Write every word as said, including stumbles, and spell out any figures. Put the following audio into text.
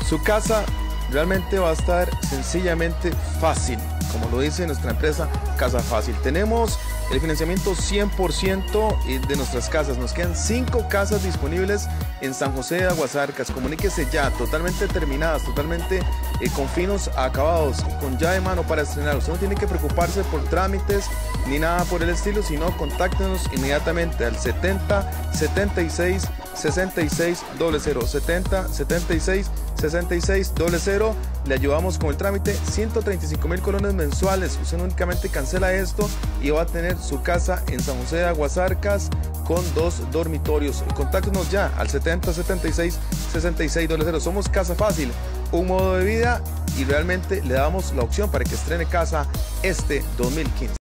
Su casa realmente va a estar sencillamente fácil, como lo dice nuestra empresa Casa Fácil. Tenemos el financiamiento cien por ciento de nuestras casas. Nos quedan cinco casas disponibles en San José de Aguasarcas. Comuníquese ya, totalmente terminadas, totalmente eh, con finos acabados, con llave de mano para estrenar. Usted no tiene que preocuparse por trámites ni nada por el estilo, sino contáctenos inmediatamente al setenta setenta y seis sesenta y seis cero cero, setenta setenta y seis sesenta y seis cero cero. Le ayudamos con el trámite. Ciento treinta y cinco mil colones mensuales. Usted únicamente cancela esto y va a tener su casa en San José de Aguasarcas con dos dormitorios. Contáctenos ya al setenta setenta y seis sesenta y seis cero cero. Somos Casa Fácil, un modo de vida, y realmente le damos la opción para que estrene casa este dos mil quince.